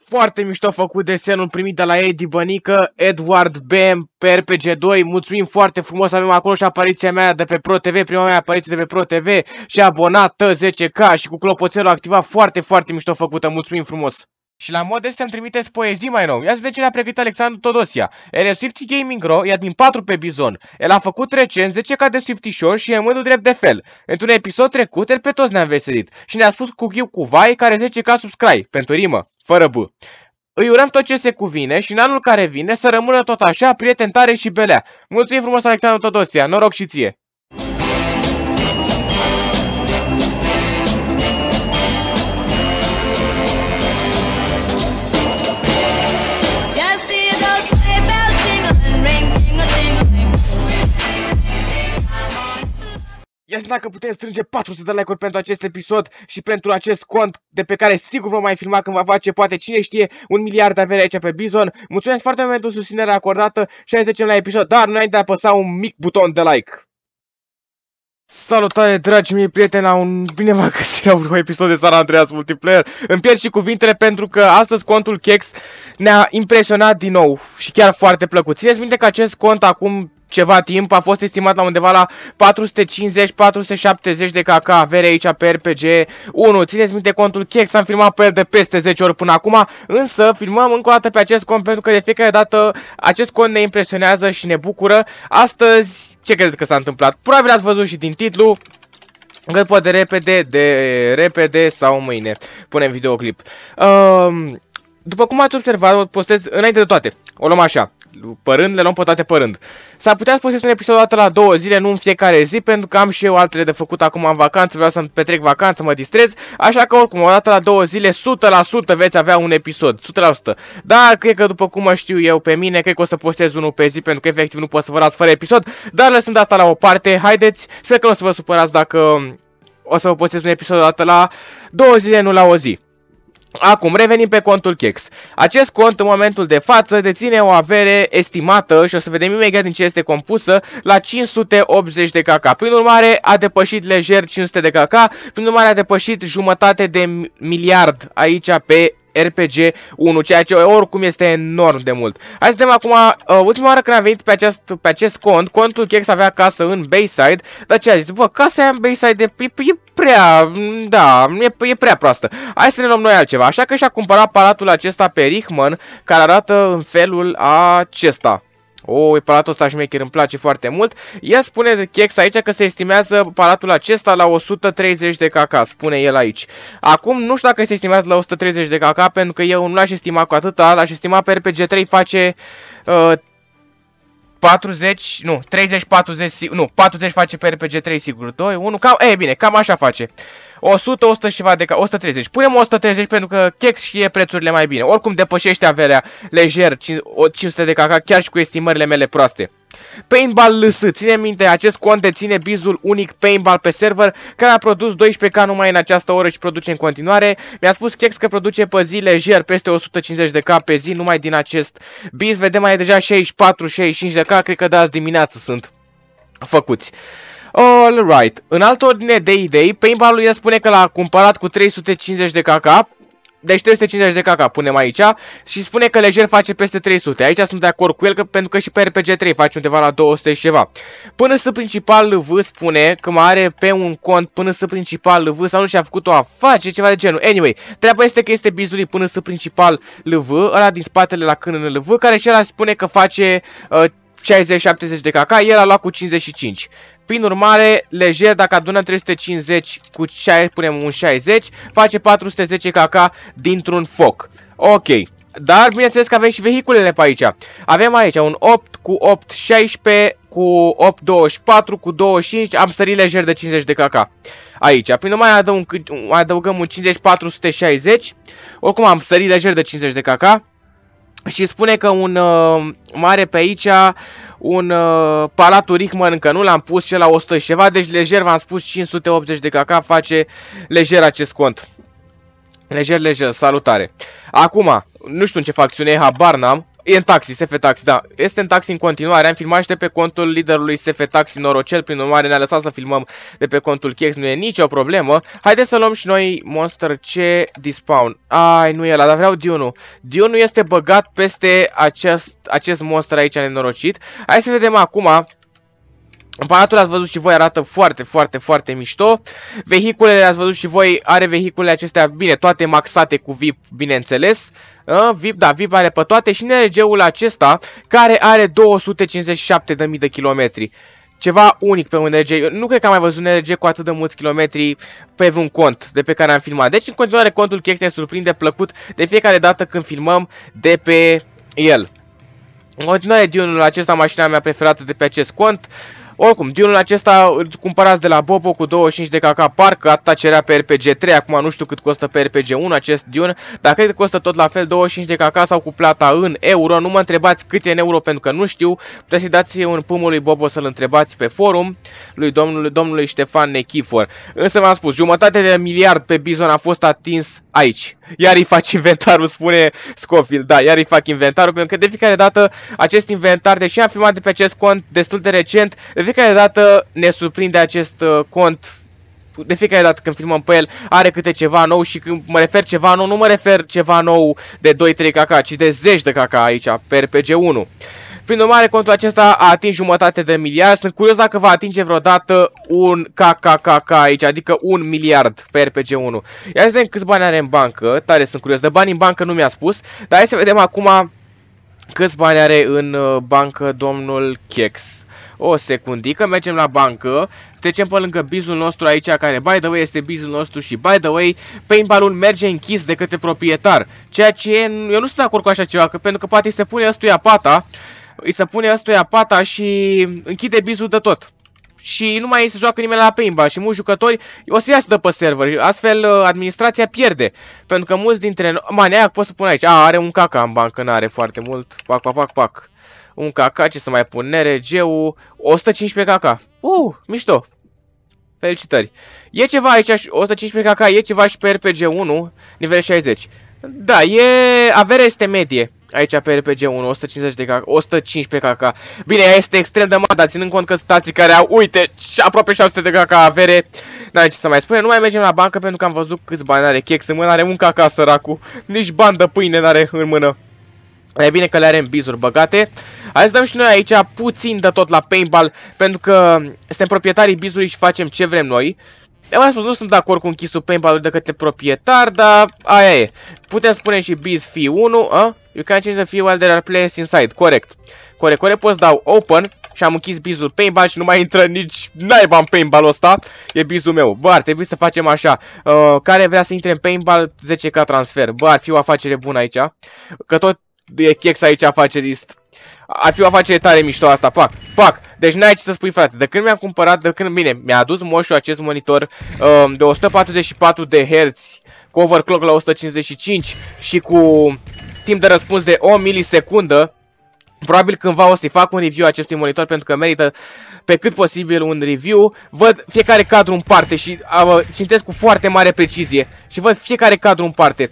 Foarte mișto făcut desenul primit de la Edi Bănică, Edward Bam pe RPG2. Mulțumim foarte frumos, avem acolo și apariția mea de pe Pro TV, prima mea apariție de pe Pro TV și abonată 10K și cu clopoțelul activat, foarte mișto făcută, mulțumim frumos. Și la mod să-mi trimiteți poezii mai nou. Ia să vedem ce ne-a pregătit Alexandru Todosia. El e Swifty Gaming Ro, e admin 4 pe Bizon. El a făcut recent 10K de Swifty-șor și e mândru drept de fel. Într-un episod trecut, el pe toți ne-a veselit. Și ne-a spus cu ghiu cu vai care 10K subscribe, pentru rimă, fără B. Îi urăm tot ce se cuvine și în anul care vine să rămână tot așa, prieten tare și belea. Mulțumim frumos, Alexandru Todosia, noroc și ție! Ia să dacă putem strânge 400 de like-uri pentru acest episod și pentru acest cont de pe care sigur vom mai filma când va face, poate cine știe, 1 miliard de avere aici pe Bizon. Mulțumesc foarte mult pentru susținerea acordată și hai să trecem la episod, dar înainte de a apăsa un mic buton de like. Salutare, dragi mei prieteni, bine v-am găsit la un episod de San Andreas Multiplayer. Îmi pierd și cuvintele pentru că astăzi contul Kex ne-a impresionat din nou și chiar foarte plăcut. Țineți minte că acest cont acum ceva timp a fost estimat la undeva la 450-470 de KK avere aici pe RPG 1. Țineți minte contul Kex, am filmat pe el de peste 10 ori până acum, însă filmăm încă o dată pe acest cont pentru că de fiecare dată acest cont ne impresionează și ne bucură. Astăzi, ce credeți că s-a întâmplat? Probabil ați văzut și din titlu. Cât poate repede sau mâine punem videoclip. După cum ați observat, o postez înainte de toate. O luăm așa, părând, le luăm pe toate părând. S-ar putea să postez un episod o dată la 2 zile, nu în fiecare zi, pentru că am și eu altele de făcut acum în vacanță, vreau să-mi petrec vacanță, mă distrez. Așa că oricum, o dată la 2 zile, 100% veți avea un episod, 100%. Dar cred că după cum mă știu eu pe mine, cred că o să postez unul pe zi, pentru că efectiv nu pot să vă las fără episod. Dar lăsând asta la o parte, haideți, sper că nu o să vă supărați dacă o să vă postez un episod o dată la 2 zile, nu la o zi. Acum, revenim pe contul Kex. Acest cont, în momentul de față, deține o avere estimată, și o să vedem imediat din ce este compusă, la 580 de KK. Prin urmare, a depășit lejer 500 de KK, prin urmare a depășit jumătate de miliard aici pe RPG 1, ceea ce oricum este enorm de mult. Hai să vedem acum, ultima oară când am venit pe acest cont, contul Kex avea casă în Bayside, dar ce a zis? Bă, casa aia în Bayside e prea proastă. Hai să ne luăm noi altceva, așa că și-a cumpărat palatul acesta pe Richman, care arată în felul acesta. Palatul ăsta șmecher îmi place foarte mult. Ea spune de Kex aici că se estimează palatul acesta la 130 de KK, spune el aici. Acum nu știu dacă se estimează la 130 de KK, pentru că eu nu l-aș estima cu atâta, l-aș estima pe RPG3 face 40, nu, 30, 40, nu, 40 face pe RPG3 sigur, 2, 1, bine, cam așa face. 100, 100 și ceva de 130. Punem 130 pentru că Kex știe prețurile mai bine. Oricum depășește averea lejer 500 de KK, chiar și cu estimările mele proaste. Paintball LS, ține minte, acest cont deține bizul unic Paintball pe server, care a produs 12K numai în această oră și produce în continuare. Mi-a spus Kex că produce pe zi lejer peste 150 de K pe zi numai din acest biz. Vedem mai deja 64-65 de K, cred că de azi dimineață sunt făcuți. Alright, în altă ordine de idei, Paintball-ul el spune că l-a cumpărat cu 350 de KK. Deci 350 de KK punem aici și spune că lejer face peste 300. Aici sunt de acord cu el pentru că și pe RPG3 face undeva la 200 și ceva. Până să principal LV spune că mai are pe un cont până să principal LV sau nu și-a făcut o afacere, ceva de genul. Anyway, treaba este că este bizului până să principal LV, ăla din spatele la câinele LV, care și ăla spune că face 60-70 de KK, el a luat cu 55. Prin urmare, lejer, dacă adunăm 350 cu 60, punem un 60, face 410 KK dintr-un foc. Ok. Dar, bineînțeles că avem și vehiculele pe aici. Avem aici un 8 cu 8, 16, cu 8, 24, cu 25, am sărit lejer de 50 de KK. Aici. Prin urmare, adăugăm un 50, 460. Oricum, am sărit lejer de 50 de KK. Și spune că un mare pe aici, un palatul Richman încă nu l-am pus, cel la 100 și ceva, deci lejer v-am spus 580 de KK face lejer acest cont. Lejer, salutare. Acum, nu știu în ce facțiune e, habar n-am. E în taxi, SF Taxi, da. Este în taxi în continuare. Am filmat și de pe contul liderului SF Taxi Norocel. Prin urmare ne-a lăsat să filmăm de pe contul Kex. Nu e nicio problemă. Haideți să luăm și noi Monster C Despawn. Ai, nu e ăla, dar vreau Dune-ul. Dune-ul este băgat peste acest monster aici nenorocit. Hai să vedem acum. Aparatul, ați văzut și voi, arată foarte mișto. Vehiculele, ați văzut și voi, are vehiculele acestea, bine, toate maxate cu VIP, bineînțeles. VIP, da, VIP are pe toate și NRG-ul acesta, care are 257.000 de kilometri. Ceva unic pe un NRG. Eu nu cred că am mai văzut un NRG cu atât de mulți kilometri pe vreun cont de pe care am filmat. Deci, în continuare, contul Kex ne surprinde plăcut de fiecare dată când filmăm de pe el. În continuare, Dune-ul acesta, mașina mea preferată de pe acest cont. Oricum, Dune-ul acesta îl cumpărați de la Bobo cu 25 de kk, parcă atâta cerea pe RPG 3, acum nu știu cât costă pe RPG 1 acest Dune, dar cred că costă tot la fel 25 de kk sau cu plata în euro, nu mă întrebați cât e în euro pentru că nu știu, puteți să-i dați un pâmul lui Bobo să-l întrebați pe forum, lui domnului Ștefan Nechifor. Însă v-am spus, jumătate de miliard pe Bizon a fost atins aici. Iar îi faci inventarul, spune Scofield, da, iar îi fac inventarul, pentru că de fiecare dată acest inventar, deși am filmat de pe acest cont destul de recent, de fiecare dată ne surprinde acest cont, de fiecare dată când filmăm pe el, are câte ceva nou și când mă refer ceva nou, nu mă refer ceva nou de 2-3 kk, ci de 10 de kk aici, pe RPG 1. Prin urmare, contul acesta a atins jumătate de miliard. Sunt curios dacă va atinge vreodată un KKKK aici, adică 1 miliard pe RPG 1. Ia să vedem câți bani are în bancă, tare sunt curios. De bani în bancă nu mi-a spus, dar hai să vedem acum câți bani are în bancă domnul Kex. O secundică, mergem la bancă, trecem pe lângă bizul nostru aici, care, by the way, este bizul nostru și, by the way, paintball-ul merge închis de către proprietar. Ceea ce eu nu sunt de acord cu așa ceva, pentru că poate îi se pune ăstuia pata, și închide bizul de tot. Și nu mai se joacă nimeni la paintball și mulți jucători o să iasă de pe server. Astfel, administrația pierde. Pentru că mulți dintre noi... Maniac, pot să pun aici. Are un caca în bancă, n-are foarte mult. Pac. Un KK, ce să mai pun? NRG-ul 115 KK. Mișto. Felicitări. E ceva aici, 115 KK, e ceva și pe RPG 1, nivel 60. Da, averea este medie. Aici pe RPG 1, 150 de KK, 115 KK. Bine, ea este extrem de mare, dar ținând cont că stații care au, uite, aproape 600 de KK avere, n-are ce să mai spune. Nu mai mergem la bancă pentru că am văzut câți bani are Kex în mână, are un KK săracul. Nici bani de pâine n-are în mână. E bine că le are în bizuri băgate. Hai să dăm și noi aici puțin de tot la paintball, pentru că suntem proprietarii bizului și facem ce vrem noi. Eu spus, nu sunt de acord cu închisul paintball-ului de către proprietar, dar aia e. Putem spune și biz fi 1, you can change the fee while there are players inside. Corect, poți dau open și am închis bizul paintball și nu mai intră nici naiba în paintball-ul ăsta. E bizul meu. Bă, ar trebui să facem așa. Care vrea să intre în paintball, 10k transfer. Bă, ar fi o afacere bună aici. Că tot e Kex aici afacerist. Ar fi o afacere tare mișto asta, pac. Deci n-ai ce să spui, frate. De când mi-am cumpărat, bine, mi-a adus moșul acest monitor de 144 de Hz, cu overclock la 155 și cu timp de răspuns de 1 milisecundă. Probabil cândva o să-i fac un review acestui monitor pentru că merită pe cât posibil un review. Văd fiecare cadru în parte și citesc cu foarte mare precizie și văd fiecare cadru în parte.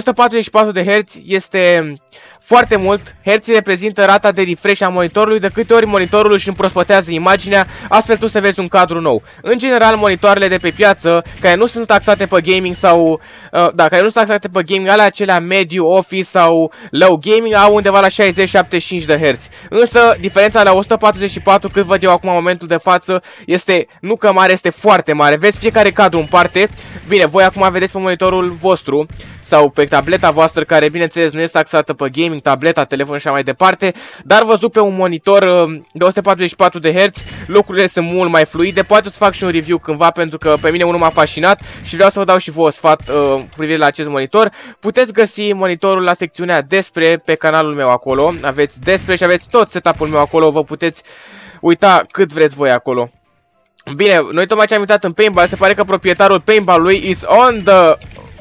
144 de Hz este foarte mult. Herții reprezintă rata de refresh a monitorului, de câte ori monitorul își împrospătează imaginea, astfel tu să vezi un cadru nou. În general, monitoarele de pe piață, care nu sunt taxate pe gaming sau... care nu sunt taxate pe gaming, alea acelea mediu, office sau low gaming, au undeva la 60-75 de Hz. Însă, diferența la 144, cât văd eu acum în momentul de față, este nu că mare, este foarte mare. Vezi fiecare cadru în parte. Bine, voi acum vedeți pe monitorul vostru sau pe tableta voastră, care bineînțeles nu este taxată pe gaming, tableta, telefon și așa mai departe, dar văzut pe un monitor de 144 de Hz, lucrurile sunt mult mai fluide. Poate o să fac și un review cândva, pentru că pe mine unul m-a fascinat și vreau să vă dau și vouă sfat cu privire la acest monitor. Puteți găsi monitorul la secțiunea despre pe canalul meu acolo, aveți despre și aveți tot setup-ul meu acolo, vă puteți uita cât vreți voi acolo. Bine, noi tocmai ce am intrat în paintball, se pare că proprietarul paintball-ului is on the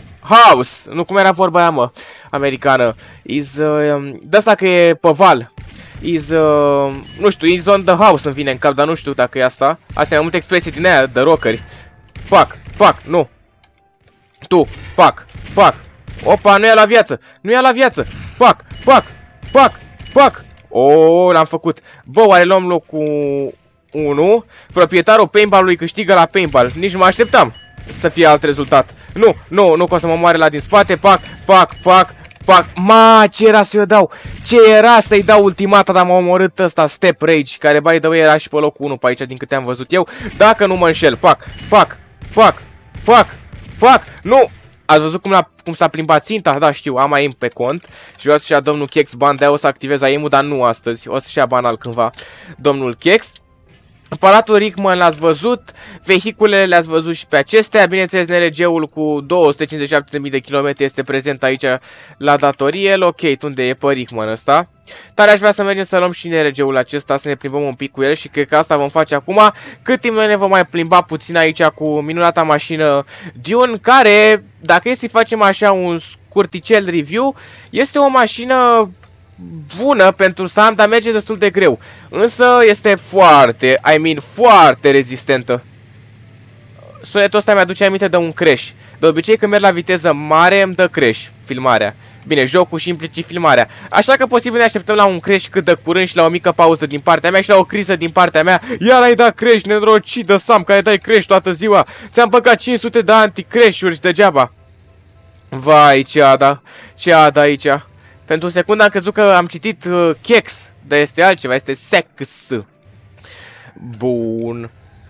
house. Nu, cum era vorba aia, mă, americană. Is, de asta că e pe val. Is, nu știu, is on the house îmi vine în cap, dar nu știu dacă e asta. Astea e mai multe expresii din aia de rockeri. Pac, nu. Tu, pac. Opa, nu ia la viață. Pac. Pac! Oh, l-am făcut. Bă, oare luăm locul 1? Proprietarul paintball-ului câștigă la paintball. Nici nu mă așteptam să fie alt rezultat. Nu, că o să mă moare la din spate. Pac, pac, pac, pac. Ma, ce era să-i dau? Ce era să-i dau ultimata, dar m-a omorât ăsta, Step Rage, care, by the way, era și pe locul 1 pe aici, din câte am văzut eu. Dacă nu mă înșel. Pac, pac, pac, pac, pac. Nu! Ați văzut cum s-a plimbat ținta? Da, știu, am aim pe cont. Și vreau să-și ia domnul Kex bani, de-aia o să activez aim-ul, dar nu astăzi. O să-și ia bani cândva domnul Kex. Palatul Rickman l-ați văzut, vehiculele le-ați văzut și pe acestea. Bineînțeles, NRG-ul cu 257.000 de kilometri este prezent aici la datorie. Ok, unde e pe Rickman ăsta? Tare aș vrea să mergem să luăm și NRG-ul acesta, să ne plimbăm un pic cu el și cred că asta vom face acum. Cât timp noi ne vom mai plimba puțin aici cu minunata mașină Dune, care, dacă e să facem așa un scurticel review, este o mașină bună pentru Sam, dar merge destul de greu. Însă este foarte rezistentă. Sunetul ăsta mi-aduce aminte de un crash. De obicei când merg la viteză mare îmi dă crash filmarea. Bine, jocul și implicit filmarea. Așa că posibil ne așteptăm la un crash cât de curând și la o mică pauză din partea mea și la o criză din partea mea. Iar ai dat crash, nenorocită Sam, care dai crash toată ziua. Ți-am băgat 500 de anti-crash-uri degeaba. Vai, ce ada aici. Pentru o secundă am crezut că am citit Kex, dar este altceva, este Sex. Bun.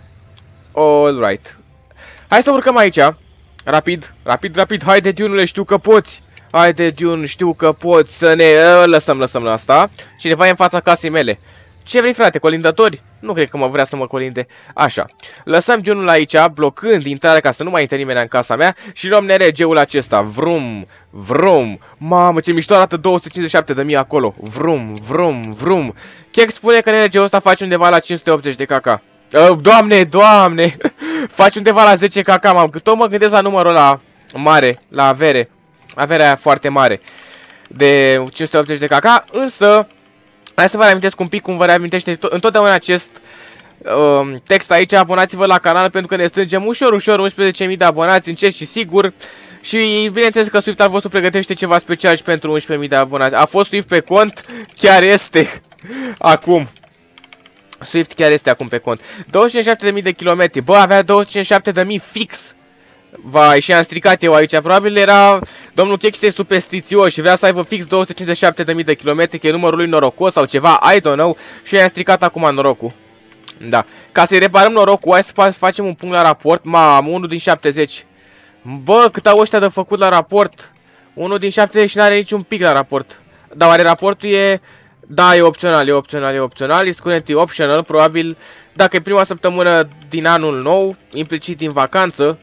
Alright. Hai să urcăm aici. Rapid. Haide, Dune, știu că poți. Haide, Dune, știu că poți să ne... Lăsăm la asta. Cineva e în fața casei mele. Ce vrei, frate, colindători? Nu cred că mă vrea să mă colinde. Așa. Lăsăm Dune-ul aici, blocând intrarea ca să nu mai intre nimeni în casa mea. Și luăm NRG-ul acesta. Vrum. Mamă, ce mișto arată 257.000 acolo. Vrum. Kex spune că NRG-ul ăsta face undeva la 580 de kk. Doamne. Face undeva la 10 kk, tot mă gândesc la numărul ăla mare, la avere. Averea aia foarte mare. De 580 de kk, însă... Hai să vă reamintesc un pic cum vă reamintește întotdeauna acest text aici. Abonați-vă la canal pentru că ne strângem ușor 11.000 de abonați, încet și sigur. Și bineînțeles că Swift al vostru pregătește ceva special și pentru 11.000 de abonați. A fost Swift pe cont, chiar este acum. Swift chiar este acum pe cont. 27.000 de kilometri. Bă, avea 27.000 fix. Vai, și am stricat eu aici. Probabil era... Domnul Kex este superstițios și vrea să aibă fix 257.000 de kilometri, că e numărul lui norocos sau ceva, I don't know. Și i-am stricat acum norocul. Da. Ca să-i reparăm norocul, hai să facem un punct la raport. Mamă, 1 din 70. Bă, cât au ăștia de făcut la raport. 1 din 70 și n-are niciun pic la raport. Dar oare raportul e... Da, e opțional, is currently optional, probabil dacă e prima săptămână din anul nou, implicit din vacanță.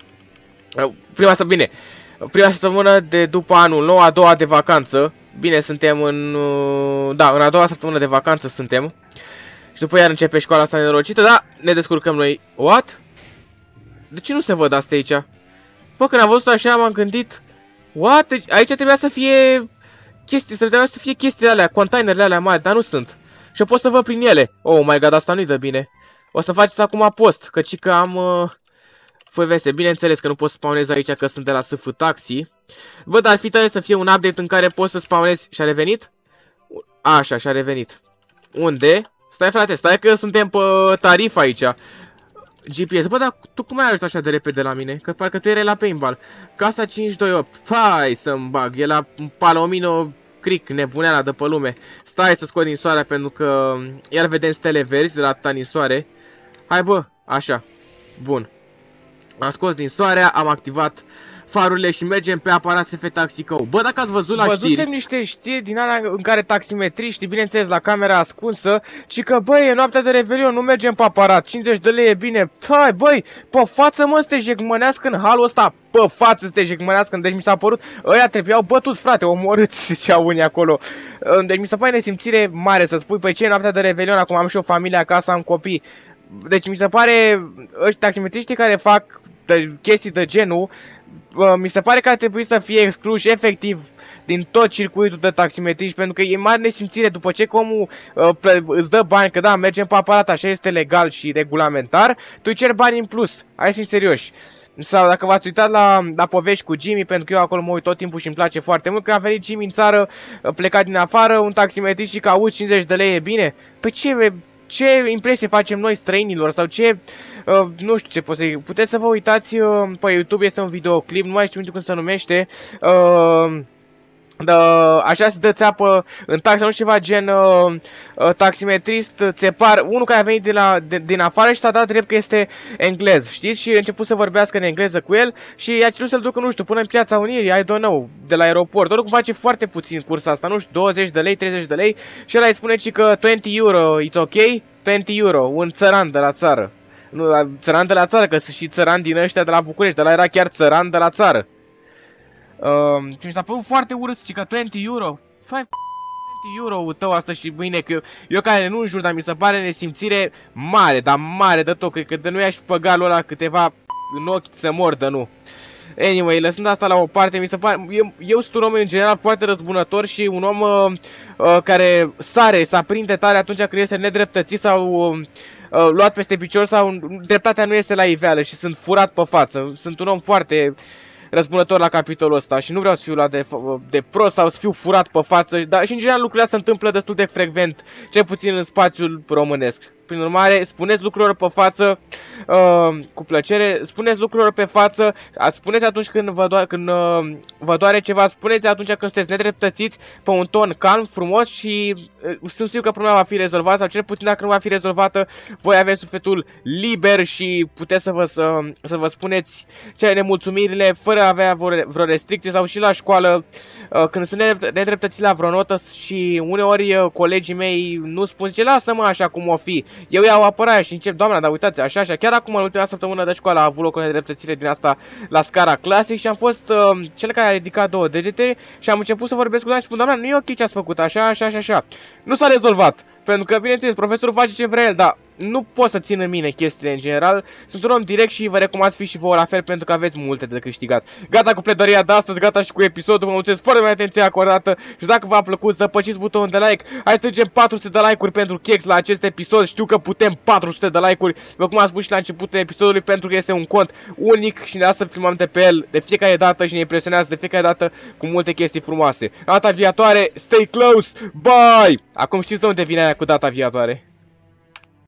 Prima săptămână de după anul nou, a doua de vacanță. Bine, suntem în... Da, în a doua săptămână de vacanță suntem. Și după iar începe școala asta nenorocită, da, ne descurcăm noi. What? De ce nu se văd astea aici? Bă, când am văzut așa m-am gândit... What? Deci, aici trebuia să fie... Trebuia să fie chestiile alea, containerele alea mari, dar nu sunt. Și eu pot să văd prin ele. Oh my god, asta nu-i dă bine. O să faceți acum post, căci că am... FVS, bineînțeles că nu pot să spawnez aici că sunt de la SF Taxi. Bă, dar ar fi tare să fie un update în care poți să spawnezi. Și-a revenit? Așa, și-a revenit. Unde? Stai, frate, stai că suntem pe tarif aici. GPS. Bă, dar tu cum ai ajuns așa de repede la mine? Că parcă tu erai la paintball. Casa 528. Hai să-mi bag. E la Palomino Creek, nebuneala de pe lume. Stai să scot din soarea pentru că iar vedem stele verzi de la tanisoare. Hai, bă, așa. Bun. Am scos din soarea, am activat farurile și mergem pe aparat SF Taxi Co. Bă, dacă ați văzut la știri... Văzusem niște știri din alea în care taximetriști, bineînțeles la camera ascunsă, ci că, băi, e noaptea de Revelion, nu mergem pe aparat, 50 de lei e bine. Hai, băi, pe față, mă, să te jecmănească în halul ăsta, pe față să te jecmănească. Deci mi s-a părut, ăia trebuiau bătuți, frate, omorâți, ziceau unii acolo. Deci mi se pare nesimțire mare să spui, păi ce e noaptea de Revelion, acum am și o familie acasă, am copii. Deci mi se pare, ăștia taximetriștii care fac chestii de genul, mi se pare că ar trebui să fie excluși efectiv din tot circuitul de taximetriști, pentru că e mare nesimțire după ce omul îți dă bani, că da, mergem pe aparat, așa este legal și regulamentar, tu îi ceri bani în plus, hai să fim serioși. Sau dacă v-ați uitat la povești cu Jimmy, pentru că eu acolo mă uit tot timpul și îmi place foarte mult, când a venit Jimmy în țară, plecat din afară, un taximetrist și că auzi 50 de lei e bine? Păi ce impresie facem noi străinilor sau ce, nu știu ce pot să zic, puteți să vă uitați pe YouTube, este un videoclip, nu mai știu cum se numește, așa se dă țeapă în taxi, nu ceva gen taximetrist, țepar, unul care a venit din afară și s-a dat drept că este englez, știți? Și a început să vorbească în engleză cu el și i-a cerut să-l ducă, nu știu, până în Piața Unirii, I don't know, de la aeroport. Oricum face foarte puțin cursa asta, nu știu, 20 de lei, 30 de lei și ăla îi spune și că 20 euro, it's ok? 20 euro, un țăran de la țară. Nu, țăran de la țară, că sunt și țăran din ăștia de la București, de la era chiar țăran de la țară. Și mi s-a părut foarte urât, și că 20 euro. Fai 20 euro tău asta și mâine, că eu care nu înjur, dar mi se pare nesimțire mare, dar mare de tot. Cred că de nu i-aș băga lui ăla câteva în ochi să mordă, nu. Anyway, lăsând asta la o parte, mi se pare, eu sunt un om în general foarte răzbunător și un om care sare, să aprinde tare atunci când este nedreptățit sau luat peste picior sau dreptatea nu este la iveală și sunt furat pe față. Sunt un om foarte răzbunător la capitolul ăsta și nu vreau să fiu luat de prost sau să fiu furat pe față, dar și în general lucrurile astea se întâmplă destul de frecvent, cel puțin în spațiul românesc. Prin urmare, spuneți lucrurilor pe față cu plăcere, spuneți lucrurilor pe față, spuneți atunci când vă doare ceva, spuneți atunci când sunteți nedreptățiți pe un ton calm, frumos și sunt sigur că problema va fi rezolvată sau cel puțin dacă nu va fi rezolvată, voi aveți sufletul liber și puteți să vă spuneți nemulțumirile fără a avea vreo restricție sau și la școală când sunt nedreptățiți la vreo notă și uneori colegii mei nu spun, zice, lasă-mă așa cum o fi. Eu iau apărarea și încep, doamna, dar uitați, așa, chiar acum în ultima săptămână de școală a avut loc o nedreptățire din asta la scara clasic și am fost cel care a ridicat două degete și am început să vorbesc cu doamna și spun, doamna, nu e ok ce ați făcut, așa. Nu s-a rezolvat, pentru că, bineînțeles, profesorul face ce vrea el, dar nu pot să țin în mine chestiile în general. Sunt un om direct și vă recomand să fiți și vouă la fel pentru că aveți multe de câștigat. Gata cu pledoria de astăzi, gata și cu episodul. Vă mulțumesc foarte mult atenție acordată și dacă v-a plăcut să apăsiți butonul de like. Hai să strângem 400 de like-uri pentru Chex la acest episod. Știu că putem 400 de like-uri, după cum am spus și la începutul episodului, pentru că este un cont unic și ne lasă filmăm de pe el de fiecare dată și ne impresionează de fiecare dată cu multe chestii frumoase. Data viitoare, stay close, bye! Acum știți de unde vine aia cu data viitoare.